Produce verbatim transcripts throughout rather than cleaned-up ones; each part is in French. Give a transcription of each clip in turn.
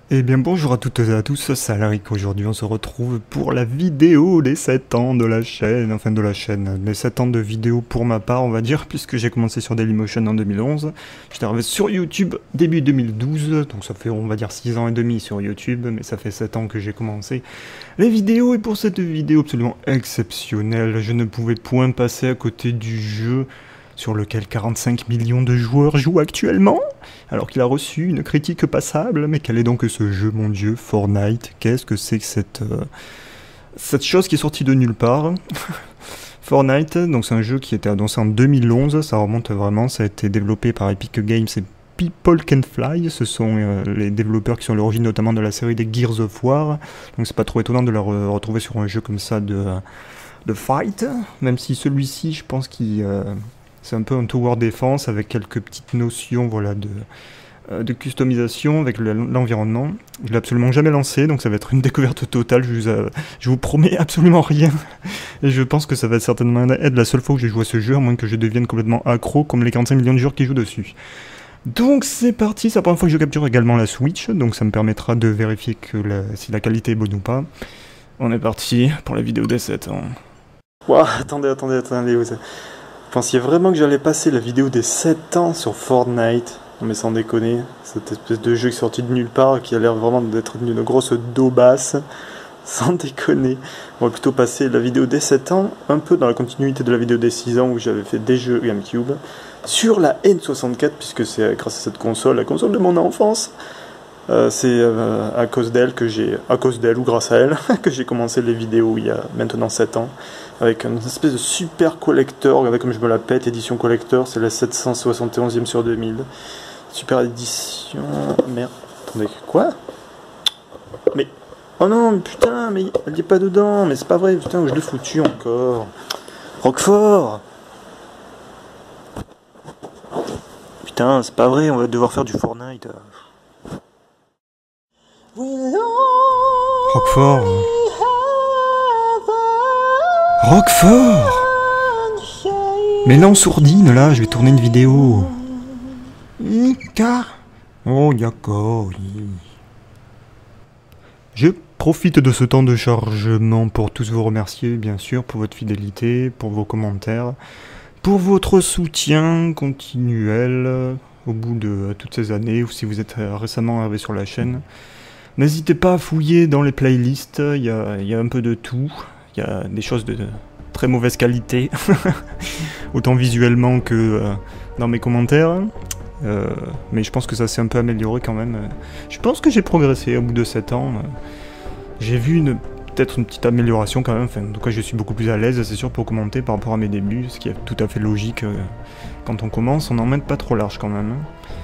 Eh bien bonjour à toutes et à tous, c'est Alaric. Aujourd'hui on se retrouve pour la vidéo des sept ans de la chaîne, enfin de la chaîne, les sept ans de vidéo pour ma part on va dire, puisque j'ai commencé sur Dailymotion en deux mille onze, j'étais arrivé sur YouTube début deux mille douze, donc ça fait on va dire six ans et demi sur YouTube, mais ça fait sept ans que j'ai commencé les vidéos, et pour cette vidéo absolument exceptionnelle, je ne pouvais point passer à côté du jeu sur lequel quarante-cinq millions de joueurs jouent actuellement, alors qu'il a reçu une critique passable. Mais quel est donc ce jeu, mon dieu, Fortnite? Qu'est-ce que c'est que cette, euh, cette chose qui est sortie de nulle part? Fortnite, donc c'est un jeu qui était annoncé en deux mille onze, ça remonte vraiment, ça a été développé par Epic Games et People Can Fly, ce sont euh, les développeurs qui sont à l'origine notamment de la série des Gears of War, donc c'est pas trop étonnant de le re retrouver sur un jeu comme ça de, de fight, même si celui-ci, je pense qu'il... Euh, c'est un peu un tower defense avec quelques petites notions voilà, de, euh, de customisation avec l'environnement. Je l'ai absolument jamais lancé, donc ça va être une découverte totale. Je vous, euh, je vous promets absolument rien. Et je pense que ça va certainement être la seule fois où j'ai joué à ce jeu, à moins que je devienne complètement accro comme les quarante-cinq millions de joueurs qui jouent dessus. Donc c'est parti, c'est la première fois que je capture également la Switch, donc ça me permettra de vérifier que la, si la qualité est bonne ou pas. On est parti pour la vidéo des sept ans. Wow, attendez, attendez, attendez. Vous Vous pensiez vraiment que j'allais passer la vidéo des sept ans sur Fortnite? Non mais sans déconner, cette espèce de jeu qui est sorti de nulle part, qui a l'air vraiment d'être une grosse daubasse. Sans déconner. On va plutôt passer la vidéo des sept ans, un peu dans la continuité de la vidéo des six ans où j'avais fait des jeux GameCube, sur la N soixante-quatre, puisque c'est grâce à cette console, la console de mon enfance. Euh, c'est euh, à cause d'elle que j'ai, à cause d'elle ou grâce à elle, que j'ai commencé les vidéos il y a maintenant sept ans, avec une espèce de super collector, regardez comme je me la pète, édition collector, c'est la sept cent soixante et onzième sur deux mille, super édition, merde, attendez, quoi? Mais, oh non, putain, mais elle n'y est pas dedans, mais c'est pas vrai, putain, où je l'ai foutu encore, Roquefort. Putain, c'est pas vrai, on va devoir faire du Fortnite. Roquefort. Roquefort. Mais non, sourdine, là, je vais tourner une vidéo. Ika. Oh, d'accord. Je profite de ce temps de chargement pour tous vous remercier, bien sûr, pour votre fidélité, pour vos commentaires, pour votre soutien continuel au bout de toutes ces années, ou si vous êtes récemment arrivé sur la chaîne. N'hésitez pas à fouiller dans les playlists, il y a, y a un peu de tout, il y a des choses de très mauvaise qualité, autant visuellement que euh, dans mes commentaires, euh, mais je pense que ça s'est un peu amélioré quand même. Je pense que j'ai progressé au bout de sept ans, j'ai vu une peut-être une petite amélioration quand même, enfin, en tout cas je suis beaucoup plus à l'aise, c'est sûr, pour commenter par rapport à mes débuts, ce qui est tout à fait logique, euh, quand on commence, on n'en met pas trop large quand même.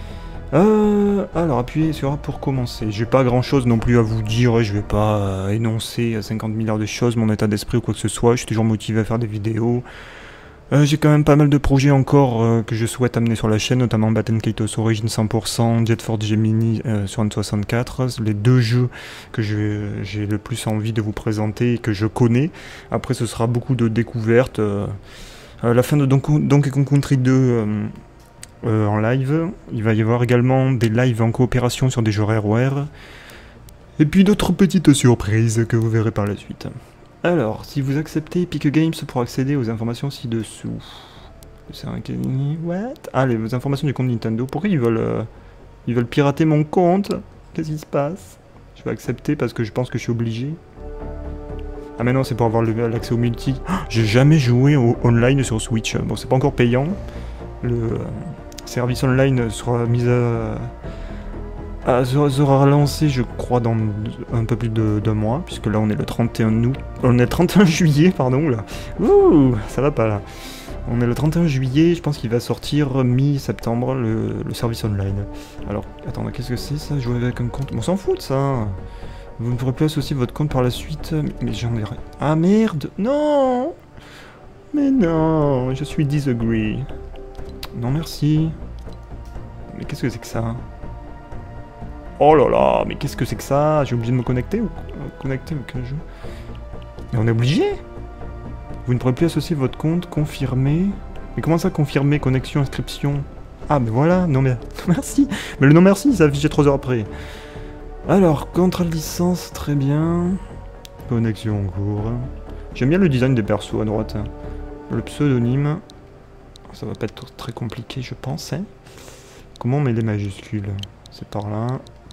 Euh, alors appuyez sur A pour commencer. J'ai pas grand chose non plus à vous dire, je vais pas euh, énoncer cinquante milliards de choses, mon état d'esprit ou quoi que ce soit, je suis toujours motivé à faire des vidéos. Euh, J'ai quand même pas mal de projets encore euh, que je souhaite amener sur la chaîne, notamment Batten Kaitos Origin cent pour cent, Jet Force Gemini euh, sur N soixante-quatre, les deux jeux que j'ai le plus envie de vous présenter et que je connais. Après ce sera beaucoup de découvertes. Euh, à la fin de Donkey Kong Country deux... Euh, Euh, en live, il va y avoir également des lives en coopération sur des jeux Rareware, et puis d'autres petites surprises que vous verrez par la suite. Alors, si vous acceptez Epic Games pour accéder aux informations ci-dessous... C'est un... What? Ah, les informations du compte Nintendo, pourquoi ils veulent... Euh, ils veulent pirater mon compte? Qu'est-ce qui se passe? Je vais accepter parce que je pense que je suis obligé. Ah mais non, c'est pour avoir l'accès au multi. Oh, j'ai jamais joué au online sur Switch, bon c'est pas encore payant. Le... Euh, service online sera mis à, à sera lancé, je crois, dans un peu plus d'un mois, puisque là on est le trente et un août, on est le trente et un juillet, pardon, là. Ouh, ça va pas là. On est le trente et un juillet, je pense qu'il va sortir mi-septembre le, le service online. Alors, attends, qu'est-ce que c'est ça? Jouer avec un compte? On s'en fout de ça. Vous ne pourrez plus associer votre compte par la suite, mais j'en ai... Ah merde, non. Mais non, je suis disagree. Non merci. Mais qu'est-ce que c'est que ça? Oh là là, mais qu'est-ce que c'est que ça? J'ai oublié de me connecter ou connecter avec un jeu? Mais on est obligé? Vous ne pourrez plus associer votre compte, confirmer. Mais comment ça confirmer? Connexion, inscription? Ah mais voilà, non mais merci. Mais le non merci, ça affiché trois heures après. Alors, contrat de licence, très bien. Connexion en cours. J'aime bien le design des persos à droite. Le pseudonyme. Ça va pas être très compliqué, je pense. Hein. Comment on met les majuscules? C'est par là.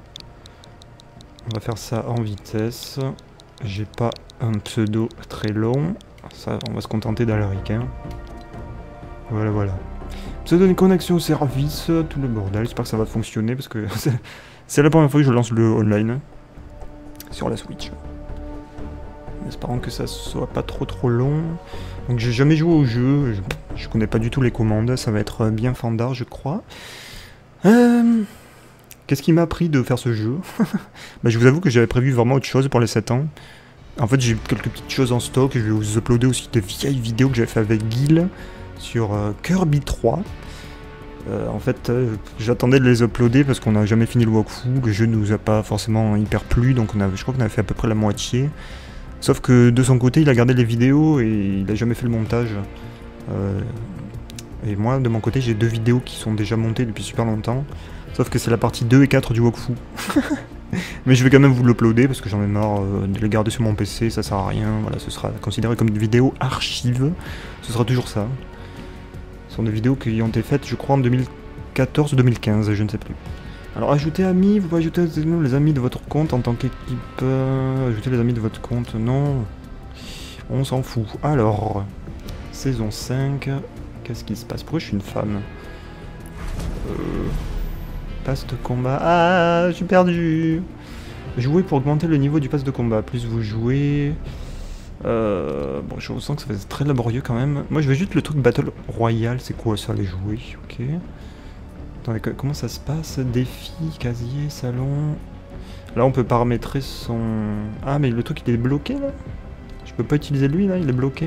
On va faire ça en vitesse. J'ai pas un pseudo très long. Ça, on va se contenter d'Alaric. Hein. Voilà, voilà. Pseudo de connexion au service, tout le bordel. J'espère que ça va fonctionner parce que c'est la première fois que je lance le online sur la Switch. En espérant que ça soit pas trop trop long. Donc j'ai jamais joué au jeu, je, je connais pas du tout les commandes, ça va être bien fandard je crois. Euh, Qu'est-ce qui m'a appris de faire ce jeu? Bah, je vous avoue que j'avais prévu vraiment autre chose pour les sept ans. En fait j'ai quelques petites choses en stock, je vais vous uploader aussi des vieilles vidéos que j'avais fait avec Gil sur euh, Kirby trois. Euh, en fait euh, j'attendais de les uploader parce qu'on n'a jamais fini le walkthrough, le jeu nous a pas forcément hyper plu, donc on a, je crois qu'on avait fait à peu près la moitié. Sauf que de son côté, il a gardé les vidéos et il n'a jamais fait le montage. Euh, et moi, de mon côté, j'ai deux vidéos qui sont déjà montées depuis super longtemps. Sauf que c'est la partie deux et quatre du walkthrough. Mais je vais quand même vous l'uploader parce que j'en ai marre euh, de les garder sur mon P C, ça sert à rien. Voilà, ce sera considéré comme une vidéo archive. Ce sera toujours ça. Ce sont des vidéos qui ont été faites, je crois, en deux mille quatorze ou deux mille quinze, je ne sais plus. Alors, ajouter amis, vous pouvez ajouter les amis de votre compte en tant qu'équipe. Euh, ajouter les amis de votre compte, non. On s'en fout. Alors, saison cinq. Qu'est-ce qui se passe? Pourquoi je suis une femme? euh, Passe de combat. Ah, je suis perdu. Jouer pour augmenter le niveau du pass de combat. Plus vous jouez. Euh, bon, je sens que ça va être très laborieux quand même. Moi, je veux juste le truc Battle Royale. C'est quoi ça, les jouer? Ok. Attendez, comment ça se passe? Défi, casier, salon... Là, on peut paramétrer son... Ah, mais le truc, il est bloqué, là? Je peux pas utiliser lui, là? Il est bloqué?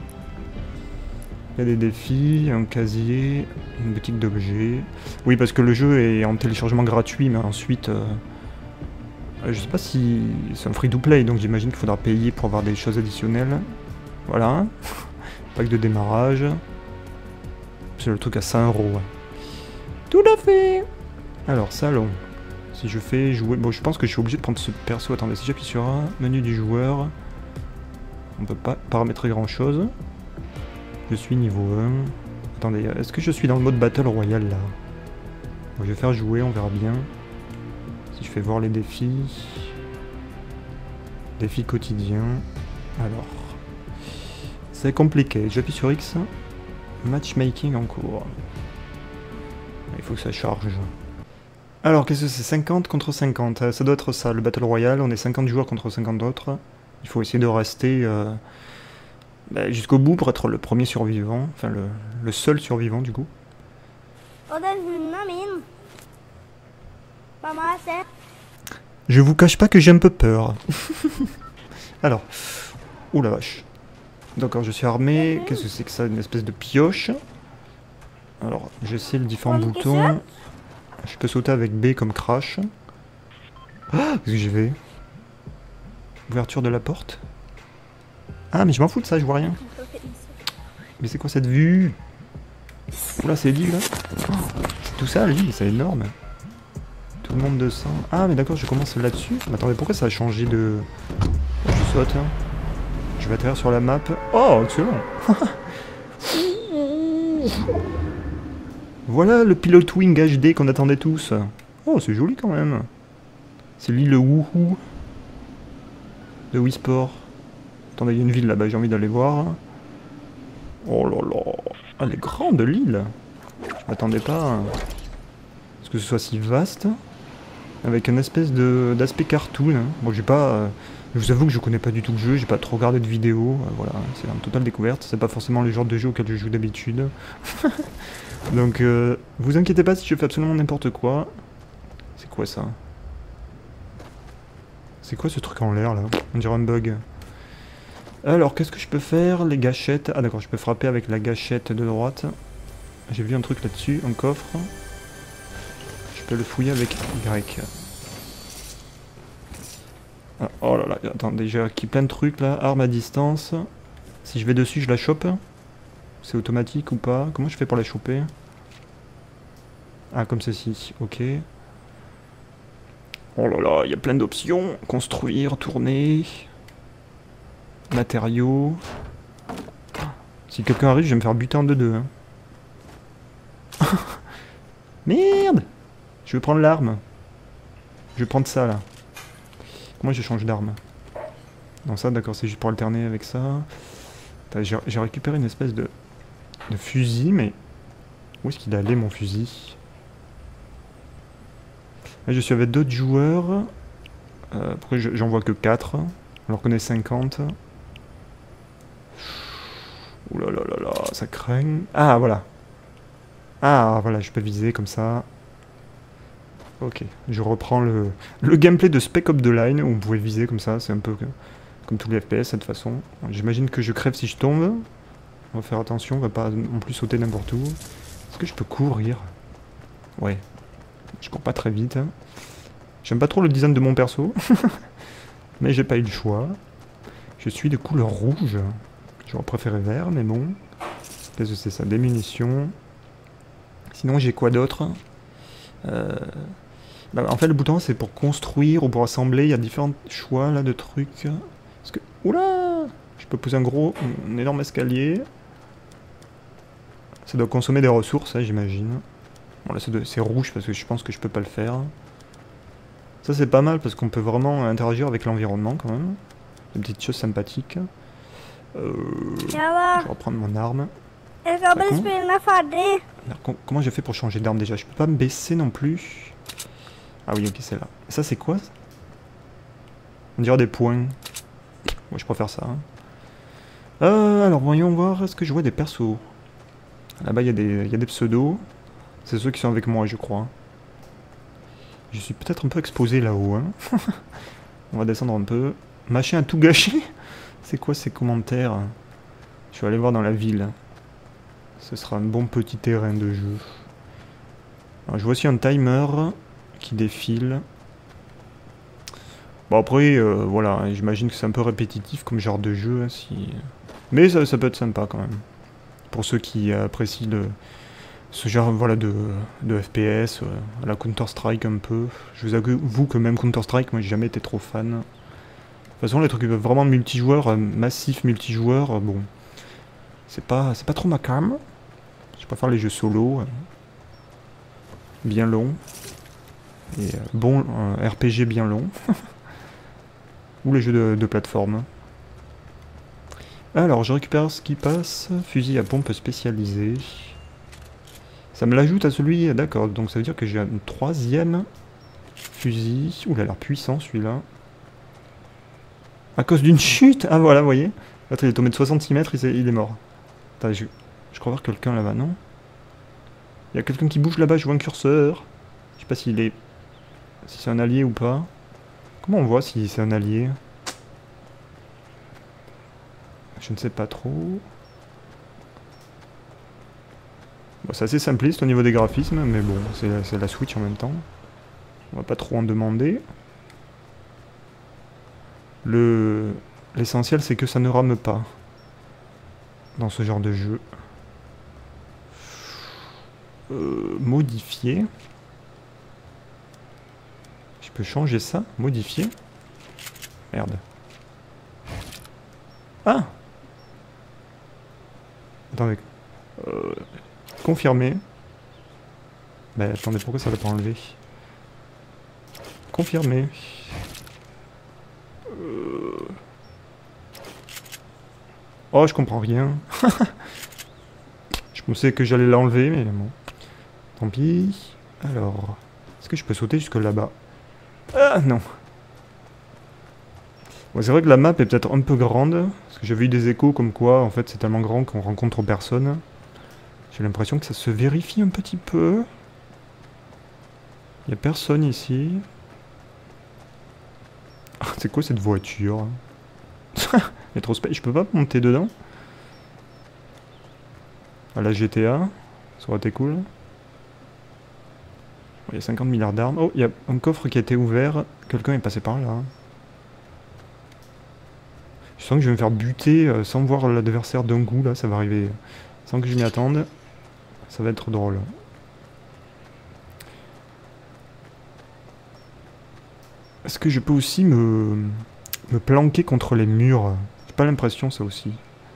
Il y a des défis, un casier, une boutique d'objets... Oui, parce que le jeu est en téléchargement gratuit, mais ensuite... Euh... Je sais pas si... C'est un free-to-play, donc j'imagine qu'il faudra payer pour avoir des choses additionnelles. Voilà. Pack de démarrage. C'est le truc à cinq euros. Tout à fait. Alors, salon. Si je fais jouer... Bon, je pense que je suis obligé de prendre ce perso. Attendez, si j'appuie sur un menu du joueur, on peut pas paramétrer grand-chose. Je suis niveau un. Attendez, est-ce que je suis dans le mode Battle Royale, là? Bon, je vais faire jouer, on verra bien. Si je fais voir les défis... Défis quotidiens... Alors... C'est compliqué. J'appuie sur X. Matchmaking en cours. Il faut que ça charge. Alors, qu'est-ce que c'est? Cinquante contre cinquante. Ça doit être ça, le Battle Royale. On est cinquante joueurs contre cinquante autres. Il faut essayer de rester euh, bah, jusqu'au bout pour être le premier survivant. Enfin, le, le seul survivant, du coup. Je vous cache pas que j'ai un peu peur. Alors. Oh la vache. D'accord, je suis armé. Qu'est-ce que c'est que ça? Une espèce de pioche. Alors, j'essaie les différents boutons. Je peux sauter avec B comme crash. Ah, qu'est-ce que j'y vais? Ouverture de la porte. Ah, mais je m'en fous de ça, je vois rien. Mais c'est quoi cette vue? Oula, c'est l'île là. Oh, c'est tout ça l'île, c'est énorme. Tout le monde descend. Ah, mais d'accord, je commence là-dessus. Mais attendez, pourquoi ça a changé de... Je saute, hein. Je vais atterrir sur la map. Oh, excellent. Voilà le Pilot Wing H D qu'on attendait tous. Oh, c'est joli quand même. C'est l'île Woohoo de Wii Sport. Attendez, il y a une ville là-bas, j'ai envie d'aller voir. Oh là là. Elle est grande l'île. Je m'attendais pas à ce que ce soit si vaste. Avec une espèce de d'aspect cartoon. Hein. Bon, j'ai pas... Euh, je vous avoue que je connais pas du tout le jeu, j'ai pas trop regardé de vidéos. Euh, voilà, c'est une totale découverte. C'est pas forcément le genre de jeu auquel je joue d'habitude. Donc, euh, vous inquiétez pas si je fais absolument n'importe quoi. C'est quoi ça? C'est quoi ce truc en l'air là? On dirait un bug. Alors, qu'est-ce que je peux faire? Les gâchettes. Ah d'accord, je peux frapper avec la gâchette de droite. J'ai vu un truc là-dessus, un coffre. Je peux le fouiller avec Y. Ah, oh là là, attendez, j'ai acquis plein de trucs là. Arme à distance. Si je vais dessus, je la chope. C'est automatique ou pas? Comment je fais pour la choper? Ah, comme ceci, ok. Oh là là, il y a plein d'options. Construire, tourner... Matériaux... Si quelqu'un arrive, je vais me faire buter en deux-deux. Hein. Merde! Je vais prendre l'arme. Je vais prendre ça, là. Comment je change d'arme? Non, ça, d'accord, c'est juste pour alterner avec ça. J'ai récupéré une espèce de, de fusil, mais... Où est-ce qu'il allait, mon fusil? Là, je suis avec d'autres joueurs. Euh, pourquoi j'en vois que quatre? Alors qu'on est cinquante. Ouh là là là là, ça craint. Ah, voilà. Ah, voilà, je peux viser comme ça. Ok, je reprends le, le gameplay de Spec Ops The Line, où vous pouvez viser comme ça, c'est un peu que, comme tous les F P S, de toute façon. J'imagine que je crève si je tombe. On va faire attention, on va pas non plus sauter n'importe où. Est-ce que je peux courir? Ouais. Je cours pas très vite. Hein. J'aime pas trop le design de mon perso. Mais j'ai pas eu le choix. Je suis de couleur rouge. J'aurais préféré vert, mais bon. Qu'est-ce que c'est ça? Des munitions. Sinon, j'ai quoi d'autre? euh... bah, En fait, le bouton, c'est pour construire ou pour assembler. Il y a différents choix là de trucs. Parce que... Oula! Je peux poser un gros, un énorme escalier. Ça doit consommer des ressources, hein, j'imagine. Bon, là, c'est rouge parce que je pense que je peux pas le faire. Ça, c'est pas mal parce qu'on peut vraiment interagir avec l'environnement quand même. Des petites choses sympathiques. Euh, je vais reprendre mon arme. Ah, comment comment j'ai fait pour changer d'arme déjà? Je peux pas me baisser non plus. Ah oui, ok, c'est là. Ça, c'est quoi? On dirait des points. Moi, je préfère ça. Hein. Euh, alors, voyons voir. Est-ce que je vois des persos? Là-bas, il y, y a des pseudos. C'est ceux qui sont avec moi, je crois. Je suis peut-être un peu exposé là-haut. Hein. On va descendre un peu. Machin a tout gâché. C'est quoi ces commentaires? Je vais aller voir dans la ville. Ce sera un bon petit terrain de jeu. Alors, je vois aussi un timer qui défile. Bon après, euh, voilà, j'imagine que c'est un peu répétitif comme genre de jeu. Hein, si... Mais ça, ça peut être sympa quand même. Pour ceux qui apprécient le, ce genre voilà, de, de F P S, euh, à la Counter-Strike un peu. Je vous avoue que même Counter-Strike, moi j'ai jamais été trop fan. De toute façon, les trucs vraiment multijoueurs, euh, massif multijoueur, euh, bon, c'est pas, c'est pas trop ma cam. Je préfère les jeux solo, euh, bien longs, et euh, bon, euh, R P G bien long, ou les jeux de, de plateforme. Alors, je récupère ce qui passe, fusil à pompe spécialisé. Ça me l'ajoute à celui, d'accord, donc ça veut dire que j'ai un troisième fusil. Ouh, il a l'air puissant celui-là. À cause d'une chute. Ah voilà, vous voyez. L'autre il est tombé de soixante-six mètres, il est, il est mort. Attends, je, je crois voir quelqu'un là-bas, non? Il y a quelqu'un qui bouge là-bas, je vois un curseur. Je sais pas s'il est... si c'est un allié ou pas. Comment on voit si c'est un allié? Je ne sais pas trop. Bon, c'est assez simpliste au niveau des graphismes, mais bon, c'est la Switch en même temps. On va pas trop en demander. Le... L'essentiel, c'est que ça ne rame pas. Dans ce genre de jeu. Euh, modifier. Je peux changer ça? Modifier? Merde. Ah! Attendez. Euh, confirmer. Bah attendez, pourquoi ça l'a pas enlevé? Confirmer. Euh... Oh, je comprends rien. Je pensais que j'allais l'enlever, mais bon. Tant pis. Alors, est-ce que je peux sauter jusque là-bas? Ah, non. Bon, c'est vrai que la map est peut-être un peu grande, parce que j'avais eu des échos comme quoi, en fait, c'est tellement grand qu'on rencontre personne. J'ai l'impression que ça se vérifie un petit peu. Il n'y a personne ici. Ah, c'est quoi cette voiture? Elle est trop spé... Je peux pas monter dedans? À la G T A, ça aurait été cool. Il y a cinquante milliards d'armes. Oh, il y a un coffre qui a été ouvert. Quelqu'un est passé par là. Je sens que je vais me faire buter euh, sans voir l'adversaire d'un coup, là, ça va arriver sans que je m'y attende. Ça va être drôle. Est-ce que je peux aussi me, me planquer contre les murs? J'ai pas l'impression, ça aussi.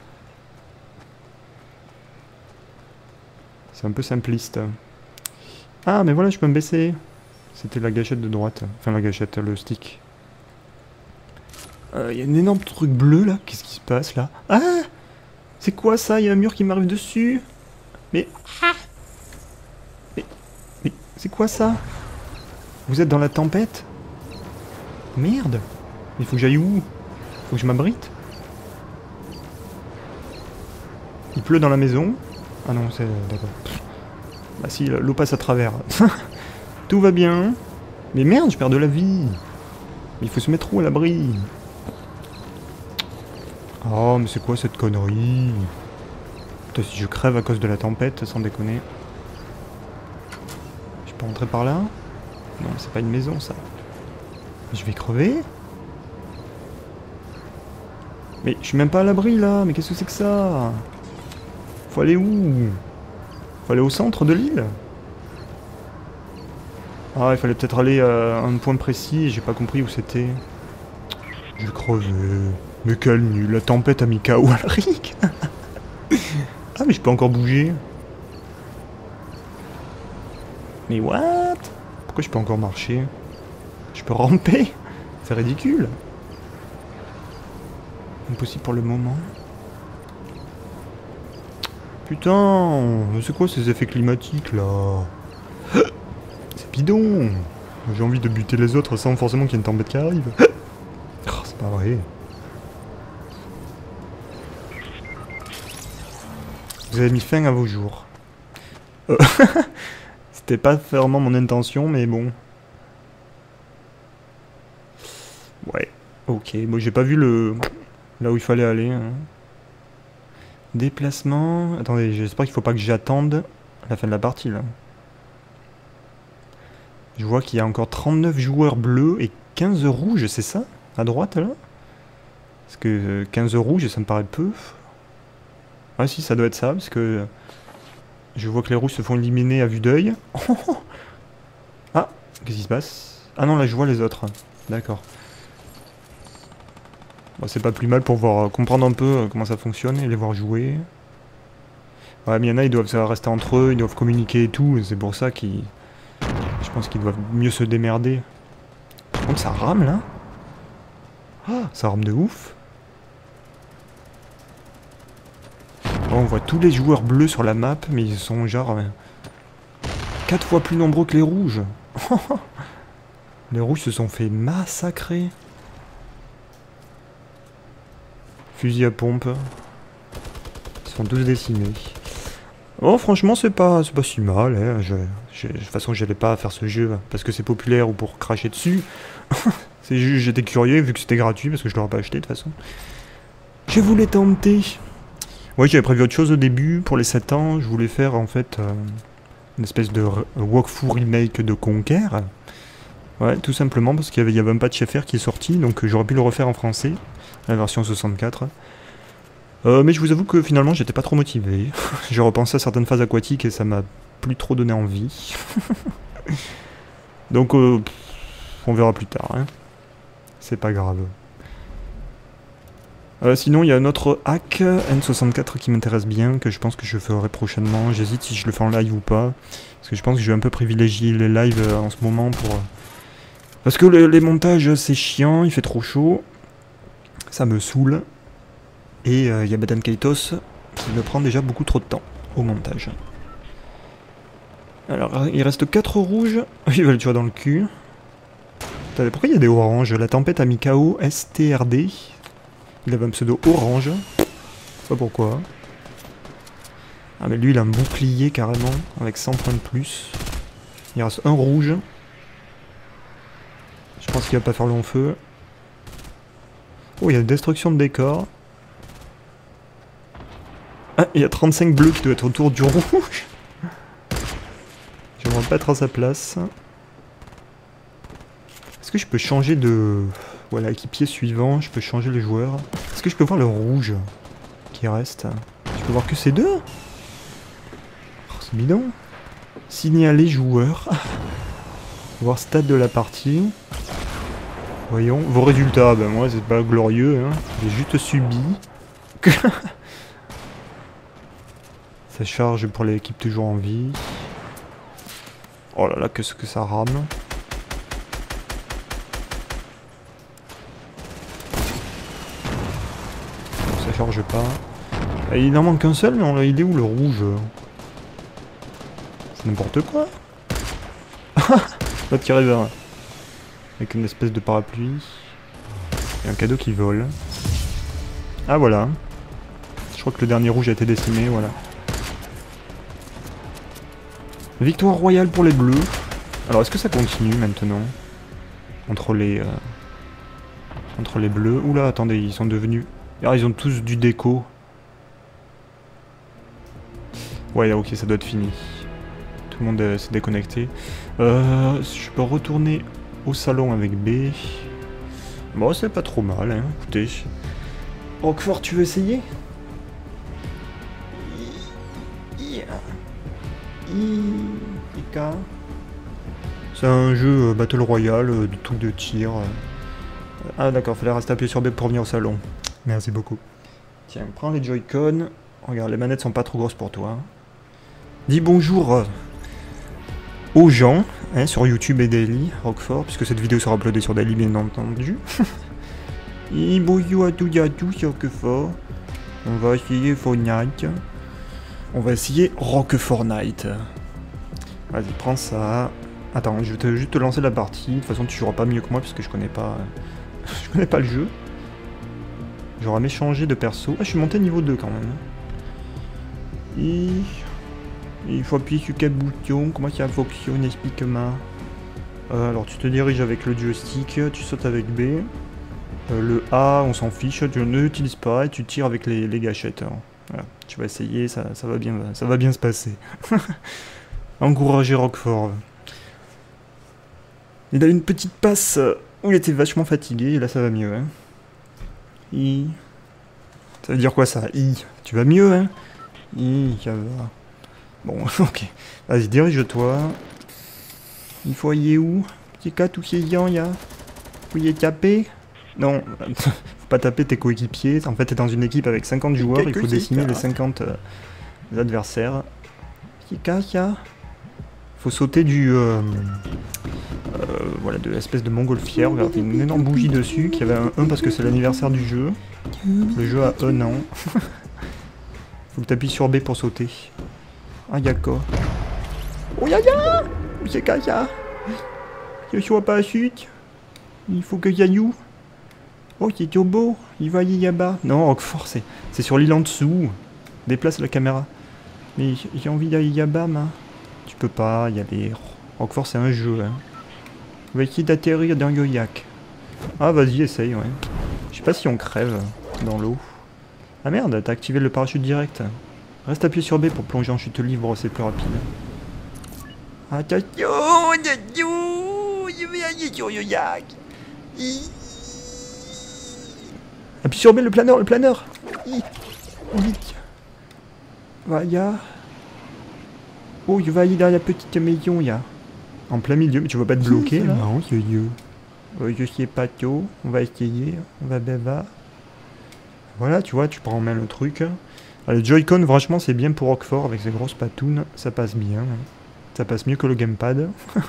C'est un peu simpliste. Ah, mais voilà, je peux me baisser. C'était la gâchette de droite. Enfin, la gâchette, le stick. Il euh, y a un énorme truc bleu, là. Qu'est-ce qui se passe, là? Ah! C'est quoi, ça? Il y a un mur qui m'arrive dessus. Mais... Mais... Mais... C'est quoi, ça? Vous êtes dans la tempête? Merde! Il faut que j'aille où? Faut que je m'abrite? Il pleut dans la maison? Ah non, c'est... D'accord. Bah si, l'eau passe à travers. Tout va bien. Mais merde, je perds de la vie. Il faut se mettre où à l'abri? Oh, mais c'est quoi cette connerie? Putain, si je crève à cause de la tempête, sans déconner. Je peux rentrer par là? Non, c'est pas une maison, ça. Je vais crever? Mais je suis même pas à l'abri, là. Mais qu'est-ce que c'est que ça? Faut aller où? Faut aller au centre de l'île? Ah, il fallait peut-être aller à un point précis et j'ai pas compris où c'était. Je vais crever. Mais quel nul, la tempête a mis K O à la rigue. Ah, mais je peux encore bouger. Mais what? Pourquoi je peux encore marcher? Je peux ramper? C'est ridicule. Impossible pour le moment. Putain, c'est quoi ces effets climatiques là? C'est bidon. J'ai envie de buter les autres sans forcément qu'il y ait une tempête qui arrive. Oh, c'est pas vrai. Vous avez mis fin à vos jours. Euh, C'était pas vraiment mon intention, mais bon. Ouais, ok. Bon, j'ai pas vu le... là où il fallait aller. Hein. Déplacement... Attendez, j'espère qu'il faut pas que j'attende la fin de la partie, là. Je vois qu'il y a encore trente-neuf joueurs bleus et quinze rouges, c'est ça? À droite, là? Parce que quinze rouges, ça me paraît peu. Ah si, ça doit être ça, parce que... Je vois que les rouges se font éliminer à vue d'œil. Ah, qu'est-ce qui se passe? Ah non, là je vois les autres. D'accord. Bon, c'est pas plus mal pour voir, comprendre un peu comment ça fonctionne et les voir jouer. Ouais, mais il y en a, ils doivent rester entre eux, ils doivent communiquer et tout, c'est pour ça qu'ils... Je pense qu'ils doivent mieux se démerder. Par contre, ça rame, là. Ah, ça rame de ouf. Bon, on voit tous les joueurs bleus sur la map, mais ils sont genre... quatre fois plus nombreux que les rouges. Les rouges se sont fait massacrer. Fusil à pompe. Ils sont tous décimés. Oh, franchement, c'est pas, c'est pas si mal. Hein. Je, je, de toute façon, j'allais pas faire ce jeu parce que c'est populaire ou pour cracher dessus. C'est juste, j'étais curieux vu que c'était gratuit parce que je l'aurais pas acheté de toute façon. Je voulais tenter. Ouais, j'avais prévu autre chose au début pour les sept ans. Je voulais faire en fait euh, une espèce de walkthrough remake de Conquer. Ouais, tout simplement parce qu'il y avait, il y avait un patch F R qui est sorti, donc j'aurais pu le refaire en français, la version soixante-quatre. Euh, mais je vous avoue que finalement j'étais pas trop motivé. J'ai repensé à certaines phases aquatiques et ça m'a plus trop donné envie. Donc euh, on verra plus tard. Hein. C'est pas grave. Euh, sinon il y a un autre hack N soixante-quatre qui m'intéresse bien, que je pense que je ferai prochainement. J'hésite si je le fais en live ou pas. Parce que je pense que je vais un peu privilégier les lives en ce moment pour... Parce que les, les montages c'est chiant, il fait trop chaud. Ça me saoule. Et il euh, y a Madame Kaitos qui me prend déjà beaucoup trop de temps au montage. Alors, il reste quatre rouges. Il va le tuer dans le cul. Attendez, pourquoi il y a des oranges? La tempête a mis K O S T R D. Il avait un pseudo orange. Je sais pas pourquoi. Ah, mais lui, il a un bouclier carrément, avec cent points de plus. Il reste un rouge. Je pense qu'il va pas faire long feu. Oh, il y a destruction de décor. Ah, il y a trente-cinq bleus qui doivent être autour du rouge. J'aimerais pas être à sa place. Est-ce que je peux changer de... Voilà, équipier suivant, je peux changer les joueurs. Est-ce que je peux voir le rouge qui reste? Je peux voir que ces deux? Oh, c'est bidon. Signaler joueur. Voir stade de la partie. Voyons, vos résultats, ben moi c'est pas glorieux, hein. J'ai juste subi. Ça charge pour l'équipe toujours en vie. Oh là là, qu'est-ce que ça rame. Ça charge pas. Et il n'en manque qu'un seul, mais on a idée où le rouge. C'est n'importe quoi. Pas tirer vers. Avec une espèce de parapluie. Et un cadeau qui vole. Ah voilà. Je crois que le dernier rouge a été décimé, voilà. Victoire royale pour les bleus. Alors est-ce que ça continue maintenant? Entre les... Euh, entre les bleus. Oula, attendez, ils sont devenus... Ah, ils ont tous du déco. Ouais, ok, ça doit être fini. Tout le monde euh, s'est déconnecté. Euh, je peux retourner au salon avec B. Bon, c'est pas trop mal, hein. Écoutez. Roquefort, tu veux essayer? C'est un jeu euh, Battle Royale, euh, de trucs de tir. Euh. Ah d'accord, fallait rester appuyé sur B pour venir au salon. Merci beaucoup. Tiens, prends les Joy-Con. Regarde, les manettes sont pas trop grosses pour toi. Dis bonjour euh, aux gens, hein, sur YouTube et Daily, Roquefort, puisque cette vidéo sera uploadée sur Daily bien entendu. Et bonjour à tous et à tous, Roquefort. On va essayer Fortnite. On va essayer Roquefort Night. Vas-y, prends ça. Attends, je vais te, juste te lancer la partie. De toute façon, tu joueras pas mieux que moi, puisque je connais pas... je connais pas le jeu. J'aurais jamais changé de perso. Ah, je suis monté niveau deux quand même. Et... Il faut appuyer sur quel bouton? Comment ça fonctionne? Explique-moi. Euh, alors, tu te diriges avec le joystick, tu sautes avec B. Euh, le A, on s'en fiche, tu ne l'utilises pas et tu tires avec les, les gâchettes. Alors, voilà, tu vas essayer, ça, ça, va bien, ça va bien se passer. Encourager Roquefort. Il a une petite passe où il était vachement fatigué, et là ça va mieux. Hein. I. Ça veut dire quoi ça? I. Tu vas mieux, hein? I, ça va. Bon, ok. Vas-y, dirige-toi. Il faut aller où? Petit cas, tous ces gens, il y a. Faut y taper? Non, faut pas taper tes coéquipiers. En fait, t'es dans une équipe avec cinquante joueurs, il faut décimer les cinquante euh, adversaires. Petit cas, ça. Faut sauter du... Euh, euh, voilà, de l'espèce de montgolfière. Regardez, une énorme bougie dessus, qui avait un un parce que c'est l'anniversaire du jeu. Le jeu a un an. Faut que t'appuies sur B pour sauter. Ah, y'a quoi? Oh, y'a y'a! Où c'est qu'à ça? Je suis pas chute. Il faut que j'aille où? Oh, c'est trop beau. Il va aller là-bas. Non, Roquefort, c'est sur l'île en dessous. Déplace la caméra. Mais j'ai envie d'aller là-bas, ma. Tu peux pas y aller. Roquefort, c'est un jeu, hein. On va essayer d'atterrir dans le yak. Ah, vas-y, essaye, ouais. Je sais pas si on crève dans l'eau. Ah merde, t'as activé le parachute direct. Reste appuyé sur B pour plonger en chute libre, c'est plus rapide. Attention, attention, je vais aller sur le yak. Appuie sur B, le planeur, le planeur. Vite. Voilà. Oh, je vais aller dans la petite maison, là. En plein milieu, mais tu vas pas te bloquer, là. Non, c'est mieux. Euh, je sais pas tôt. On va essayer. On va baba. Voilà, tu vois, tu prends en main le truc. Alors, le Joy-Con, franchement, c'est bien pour Roquefort avec ses grosses patounes. Ça passe bien. Hein. Ça passe mieux que le gamepad.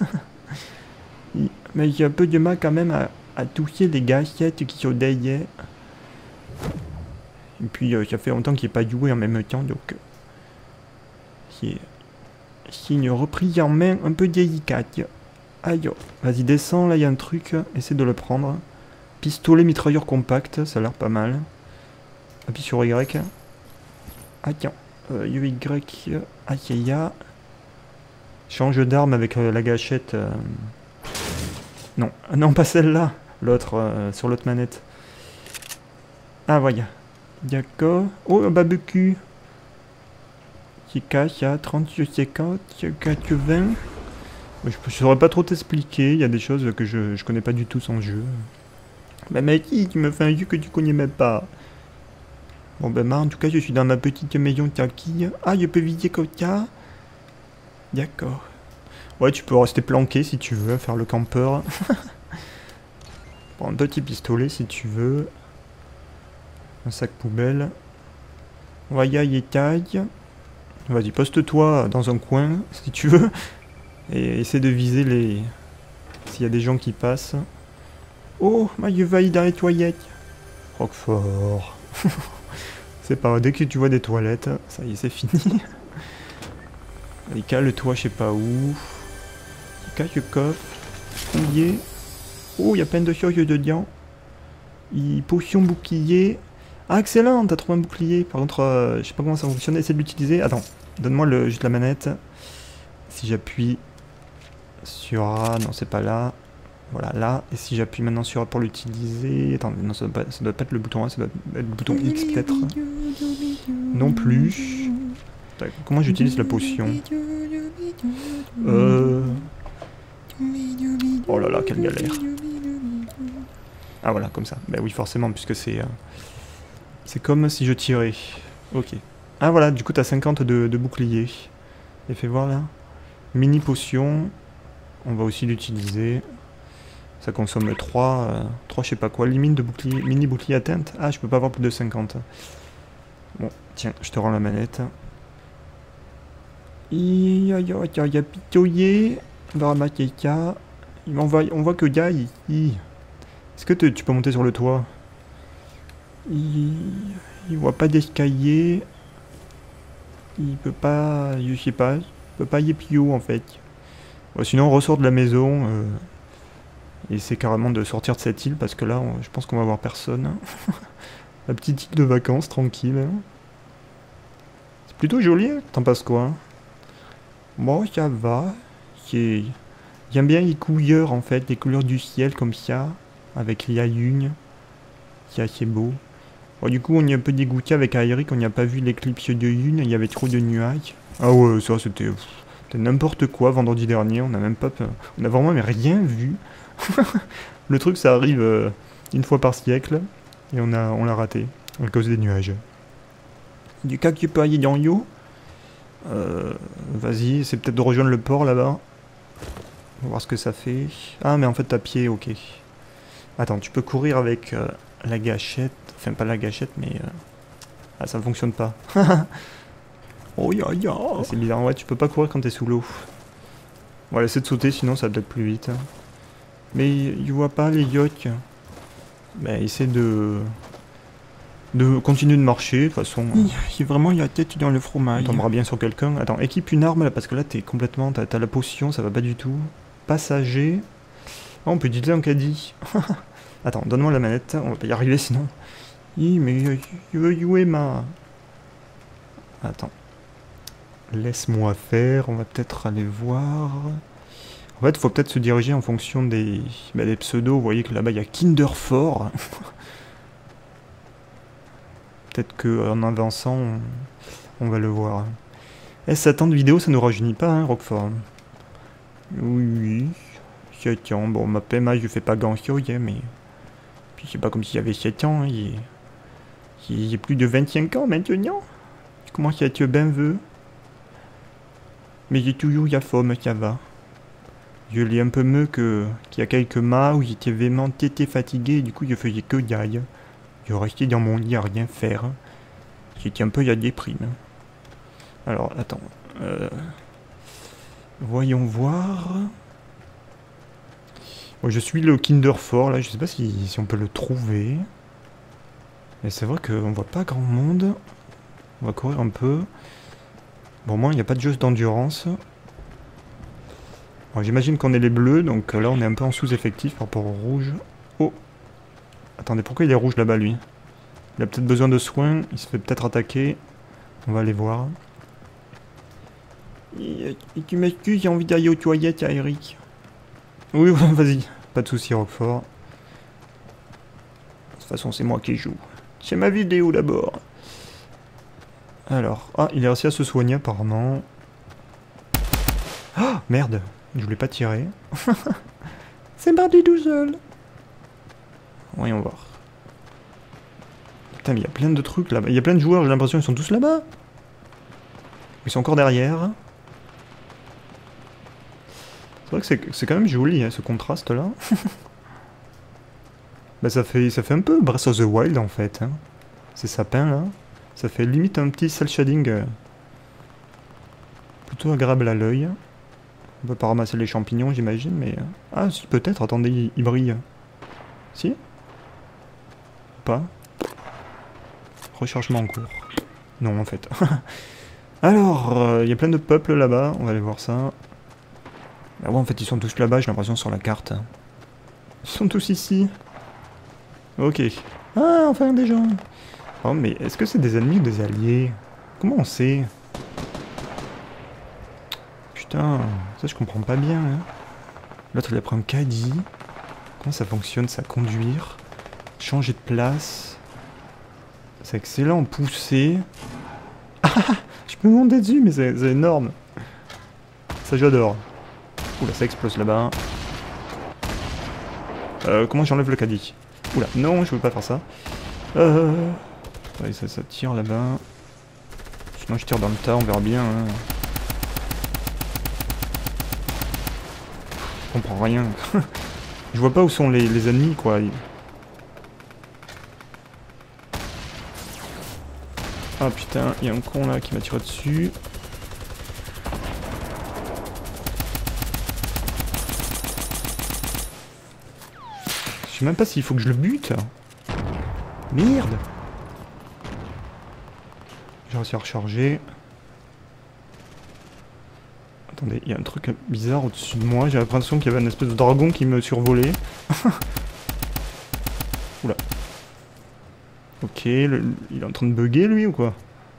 Mais j'ai un peu de mal quand même à, à toucher les gâchettes qui sont derrière. Et puis, euh, ça fait longtemps qu'il n'est pas joué en même temps, donc... Euh, c'est... C'est une reprise en main un peu délicate. Aïe, vas-y, descends, là, il y a un truc. Essaie de le prendre. Pistolet mitrailleur compact, ça a l'air pas mal. Appuie sur Y. Attends, euh, Y, ah, y a... Change d'arme avec euh, la gâchette. Euh... Non, non, pas celle-là. L'autre, euh, sur l'autre manette. Ah, voilà. D'accord. Oh, un barbecue. C'est casse à trente, cinquante, quatre-vingts. Je ne saurais pas trop t'expliquer. Il y a des choses que je, je connais pas du tout sans jeu. Bah, mec, tu me fais un jeu que tu connais même pas. Bon, ben, bah, en tout cas, je suis dans ma petite maison tranquille. Ah, je peux viser comme ça. D'accord. Ouais, tu peux rester planqué si tu veux, faire le campeur. Prends un petit pistolet si tu veux. Un sac poubelle. Voyage et taille. Vas-y, poste-toi dans un coin si tu veux. Et essaie de viser les... S'il y a des gens qui passent. Oh, je vais aller dans les toilettes. Roquefort. C'est pas vrai, dès que tu vois des toilettes, ça y est, c'est fini. Allez, cale-toi, je sais pas où. Cache le coffre. Fouiller. Oh, il y a plein de choses dedans. Il... Potion bouclier. Ah, excellent, t'as trouvé un bouclier. Par contre, euh, je sais pas comment ça fonctionne. Essaie de l'utiliser. Attends, donne-moi le... juste la manette. Si j'appuie sur A, non, c'est pas là. Voilà, là. Et si j'appuie maintenant sur A pour l'utiliser... Attends, non, ça doit, pas... ça doit pas être le bouton A, ça doit être le bouton X peut-être. Non plus. Comment j'utilise la potion? Euh... Oh là là, quelle galère. Ah voilà, comme ça. Bah oui, forcément, puisque c'est... Euh... C'est comme si je tirais. Ok. Ah voilà, du coup t'as cinquante de, de bouclier. Et fais voir là. Mini potion. On va aussi l'utiliser. Ça consomme trois, euh, trois je sais pas quoi. Limite de bouclier, mini bouclier atteinte. Ah, je peux pas avoir plus de cinquante. Bon, tiens, je te rends la manette. Il y a, y a pitoyer. On va ramasser ça. On voit, on voit que gars, il... il... Est-ce que te, tu peux monter sur le toit? Il... il voit pas d'escalier. Il peut pas... Je sais pas. Il peut pas y aller plus haut en fait. Bon, sinon on ressort de la maison. Euh, et c'est carrément de sortir de cette île parce que là on, je pense qu'on va voir personne. La petite île de vacances tranquille. C'est plutôt joli. T'en passes quoi? Bon, ça va. J'aime bien les couleurs en fait. Les couleurs du ciel comme ça. Avec la lune. C'est assez beau. Bon, du coup, on est un peu dégoûté avec Aeric, on n'y a pas vu l'éclipse de lune, il y avait trop de nuages. Ah ouais, ça c'était n'importe quoi vendredi dernier, on a même pas... On a vraiment mais rien vu. Le truc, ça arrive euh, une fois par siècle, et on a on l'a raté, à cause des nuages. Du cas que tu peux aller dans l'eau, euh, vas-y, c'est peut-être de rejoindre le port là-bas. On va voir ce que ça fait. Ah, mais en fait, t'as pied, ok. Attends, tu peux courir avec euh, la gâchette. Enfin, pas la gâchette, mais... Euh... Ah, ça ne fonctionne pas. Oh, ya, ya. C'est bizarre. Ouais, tu peux pas courir quand t'es sous l'eau. On va essayer de sauter, sinon ça va peut-être plus vite. Mais il voit pas les yachts. Bah, essaie de... De continuer de marcher, de toute façon. Il vraiment il y a la tête dans le fromage. On tombera bien sur quelqu'un. Attends, équipe une arme, là, parce que là, t'es complètement... T'as t'as la potion, ça va pas du tout. Passager... Oh, on peut utiliser un caddie. Attends, donne-moi la manette, on va pas y arriver sinon. Hi, mais je veux jouer ma... Attends. Laisse-moi faire, on va peut-être aller voir... En fait, il faut peut-être se diriger en fonction des, bah, des pseudos. Vous voyez que là-bas, il y a Kinderfort. Peut-être qu'en avançant, on... on va le voir. Eh, ça temps de vidéo, ça nous rajeunit pas, hein, Roquefort. Oui, oui. Tiens, bon, ma P M A, je fais pas grand-chose, mais... Puis c'est pas comme s'il y avait sept ans, hein, il... il y a plus de vingt-cinq ans maintenant. Je commence à être bien vieux. Mais j'ai toujours la forme, ça va. Je l'ai un peu mieux que qu'il y a quelques mois où j'étais vraiment tété fatigué et du coup je faisais que d'aille. Je restais dans mon lit à rien faire. J'étais un peu à la déprime. Alors, attends. Euh... Voyons voir... Bon, je suis le Kinderfort là, je sais pas si, si on peut le trouver. Mais c'est vrai qu'on voit pas grand monde. On va courir un peu. Bon, au moins il n'y a pas de jeu d'endurance. Bon, j'imagine qu'on est les bleus, donc là on est un peu en sous-effectif par rapport au rouge. Oh! Attendez, pourquoi il est rouge là-bas lui? Il a peut-être besoin de soins, il se fait peut-être attaquer. On va aller voir. Et, et tu m'excuses, j'ai envie d'aller aux toilettes, Eric. Oui, vas-y, pas de soucis, Roquefort. De toute façon, c'est moi qui joue. C'est ma vidéo d'abord. Alors, ah, il est réussi à se soigner apparemment. Ah, merde, je voulais pas tirer. C'est parti tout seul. Voyons voir. Putain, mais il y a plein de trucs là-bas. Il y a plein de joueurs, j'ai l'impression qu'ils sont tous là-bas. Ils sont encore derrière. C'est vrai que c'est quand même joli, hein, ce contraste-là. Bah ça fait, ça fait un peu Breath of the Wild en fait. Hein. Ces sapins là. Ça fait limite un petit cel shading euh, plutôt agréable à l'œil. On peut pas ramasser les champignons j'imagine, mais... Ah si peut-être, attendez, il, il brille. Si? Pas? Rechargement en cours. Non en fait. Alors, il euh, y a plein de peuples là-bas, on va aller voir ça. Ah ouais en fait ils sont tous là-bas, j'ai l'impression sur la carte. Ils sont tous ici. Ok. Ah enfin des gens. Oh mais est-ce que c'est des ennemis ou des alliés? Comment on sait? Putain, ça je comprends pas bien. Hein. L'autre il a pris un caddie. Comment ça fonctionne ça? Conduire. Changer de place. C'est excellent. Pousser. Ah, je peux monter dessus mais c'est énorme. Ça j'adore. Oula ça explose là-bas. Euh, comment j'enlève le caddie? Oula, non je veux pas faire ça. Euh... Ouais, ça, ça tire là-bas. Sinon je tire dans le tas, on verra bien. Hein. Je comprends rien. Je vois pas où sont les, les ennemis quoi. Ah putain, il y a un con là qui m'a tiré dessus. Je sais même pas s'il faut que je le bute. Merde. J'ai réussi à recharger. Attendez, il y a un truc bizarre au-dessus de moi. J'ai l'impression qu'il y avait une espèce de dragon qui me survolait. Oula. Ok, le, il est en train de bugger lui ou quoi?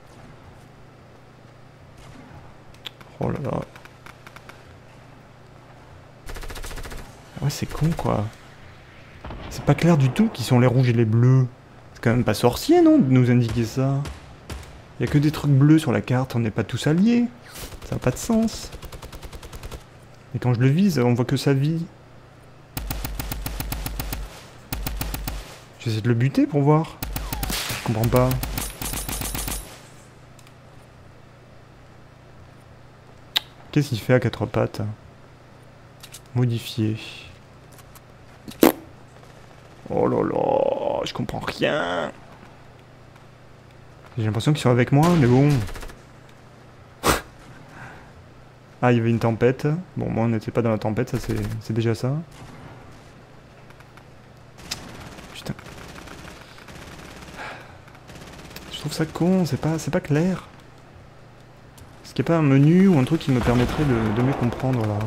Oh là là. Ouais, c'est con quoi. C'est pas clair du tout qui sont les rouges et les bleus. C'est quand même pas sorcier, non, de nous indiquer ça. Il y a que des trucs bleus sur la carte, on n'est pas tous alliés. Ça n'a pas de sens. Et quand je le vise, on voit que sa vie. J'essaie de le buter pour voir. Je comprends pas. Qu'est-ce qu'il fait à quatre pattes? Modifier. Oh là là, je comprends rien. J'ai l'impression qu'ils sont avec moi, mais bon. Ah, il y avait une tempête. Bon, moi, on n'était pas dans la tempête, ça c'est déjà ça. Putain. Je trouve ça con, c'est pas, c'est pas clair. Est-ce qu'il n'y a pas un menu ou un truc qui me permettrait de, de mieux comprendre, là?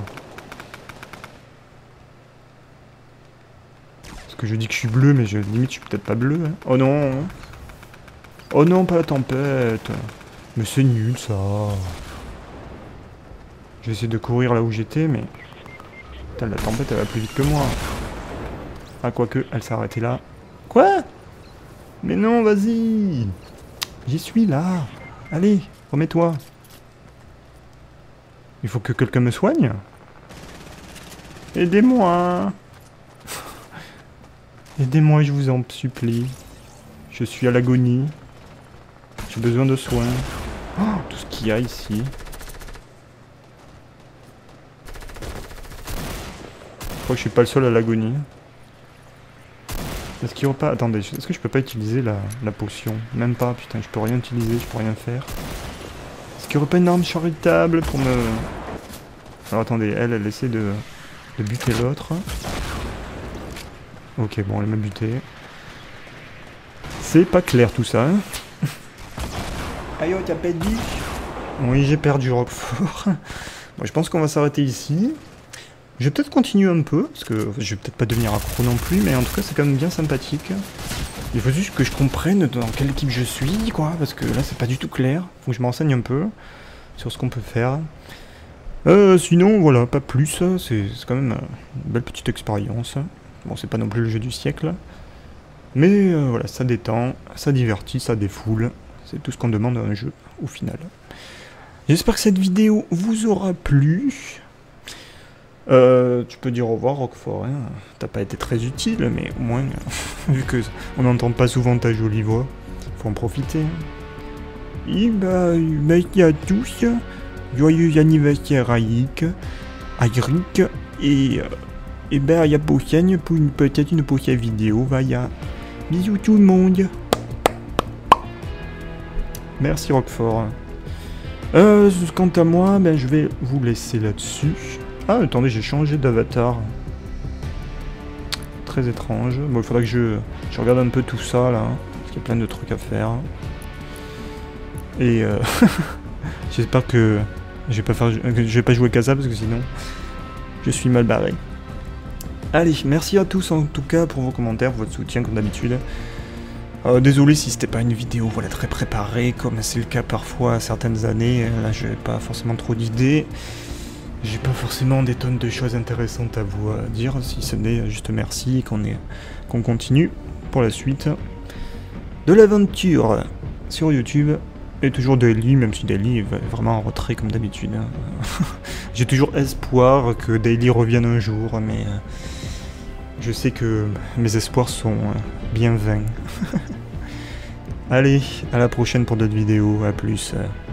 Parce que je dis que je suis bleu, mais je, limite, je suis peut-être pas bleu. Hein. Oh non. Oh non, pas la tempête. Mais c'est nul, ça. Je vais essayer de courir là où j'étais, mais... Putain, la tempête, elle va plus vite que moi. Ah, quoique, elle s'est arrêtée là. Quoi? Mais non, vas-y. J'y suis, là. Allez, remets-toi. Il faut que quelqu'un me soigne. Aidez-moi. Aidez-moi, je vous en supplie. Je suis à l'agonie. J'ai besoin de soins. Oh, tout ce qu'il y a ici. Je crois que je suis pas le seul à l'agonie. Est-ce qu'il y aura pas... Attendez, est-ce que je peux pas utiliser la, la potion? Même pas, putain, je peux rien utiliser, je peux rien faire. Est-ce qu'il y aurait pas une arme charitable pour me... Alors attendez, elle, elle essaie de, de buter l'autre. Ok, bon, elle m'a buté. C'est pas clair tout ça, hein. Aïe, oh, t'as perdu? Oui, j'ai perdu Roquefort. Bon, je pense qu'on va s'arrêter ici. Je vais peut-être continuer un peu, parce que enfin, je vais peut-être pas devenir accro non plus, mais en tout cas c'est quand même bien sympathique. Il faut juste que je comprenne dans quelle équipe je suis, quoi, parce que là c'est pas du tout clair. Faut que je m'enseigne un peu sur ce qu'on peut faire. Euh, sinon, voilà, pas plus, c'est quand même une belle petite expérience. Bon, c'est pas non plus le jeu du siècle, mais euh, voilà, ça détend, ça divertit, ça défoule. C'est tout ce qu'on demande à un jeu, au final. J'espère que cette vidéo vous aura plu. Euh, tu peux dire au revoir, Roquefort, hein. T'as pas été très utile, mais au moins, vu que on n'entend pas souvent ta jolie voix, faut en profiter. Et bah, merci à tous, joyeux anniversaire à Aïk, à Eric, et euh, Et ben, il y a prochaine pour une peut-être une prochaine vidéo. Vaya. Bisous tout le monde. Merci Roquefort. Euh, quant à moi, ben, je vais vous laisser là-dessus. Ah, attendez, j'ai changé d'avatar. Très étrange. Bon, il faudra que je, je regarde un peu tout ça, là. Parce qu'il y a plein de trucs à faire. Et euh, j'espère que je vais pas faire, que je vais pas jouer Casa, parce que sinon, je suis mal barré. Allez, merci à tous en tout cas pour vos commentaires, pour votre soutien comme d'habitude. Euh, désolé si c'était pas une vidéo voilà, très préparée, comme c'est le cas parfois à certaines années. Là, je n'ai pas forcément trop d'idées. J'ai pas forcément des tonnes de choses intéressantes à vous euh, dire, si ce n'est juste merci et qu'on qu'on continue pour la suite de l'aventure sur YouTube. Et toujours Daily, même si Daily est vraiment en retrait comme d'habitude. Hein. J'ai toujours espoir que Daily revienne un jour, mais euh, je sais que mes espoirs sont euh, bien vains. Allez, à la prochaine pour d'autres vidéos, à plus. Euh.